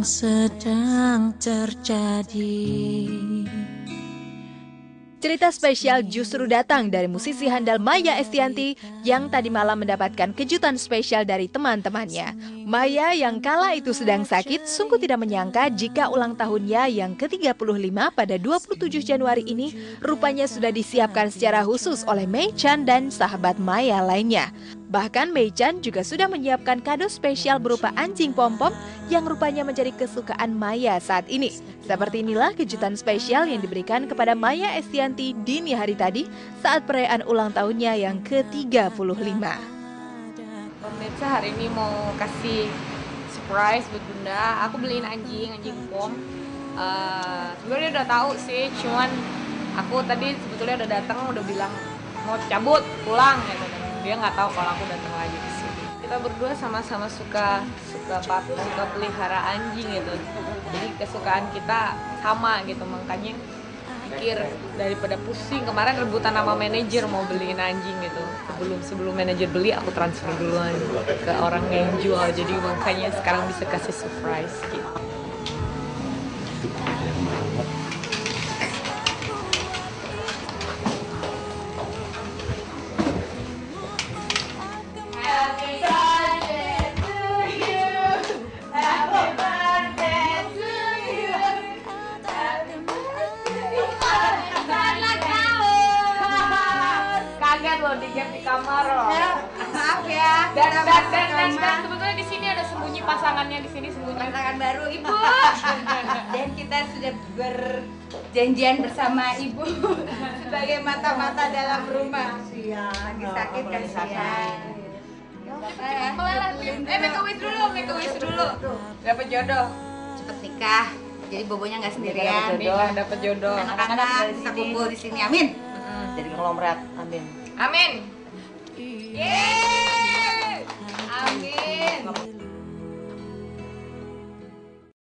yang sedang terjadi. Cerita spesial justru datang dari musisi handal Maya Estianty yang tadi malam mendapatkan kejutan spesial dari teman-temannya. Maya yang kala itu sedang sakit sungguh tidak menyangka jika ulang tahunnya yang ke-35 pada 27 Januari ini rupanya sudah disiapkan secara khusus oleh Mei Chan dan sahabat Maya lainnya. Bahkan Mei Chan juga sudah menyiapkan kado spesial berupa anjing pom-pom yang rupanya menjadi kesukaan Maya saat ini. Seperti inilah kejutan spesial yang diberikan kepada Maya Estianty dini hari tadi saat perayaan ulang tahunnya yang ke-35. Pemirsa, hari ini mau kasih surprise buat Bunda. Aku beliin anjing pom. Sebenarnya udah tahu sih, cuman aku tadi sebetulnya udah datang, udah bilang mau cabut pulang gitu. Dia nggak tahu kalau aku datang lagi ke sini. Kita berdua sama-sama suka pelihara anjing gitu. Jadi kesukaan kita sama gitu, makanya pikir daripada pusing. Kemarin rebutan sama manajer mau beliin anjing gitu. Sebelum manajer beli aku transfer duluan ke orang yang jual. Jadi makanya sekarang bisa kasih surprise gitu. Di kamar loh. Maaf ya. Dan sebetulnya di sini ada sembunyi pasangannya, di sini sembunyi Pasangan baru Ibu. Dan kita sudah berjanjian bersama Ibu sebagai mata-mata dalam rumah. Lagi sakit kasihan. Make a wish dulu. Dapat jodoh. Cepet nikah. Jadi bobonya nggak sendirian. Dapat jodoh. Anak-anak bisa kumpul di sini. Amin. Jadi konglomerat, amin. Amin. Yeay.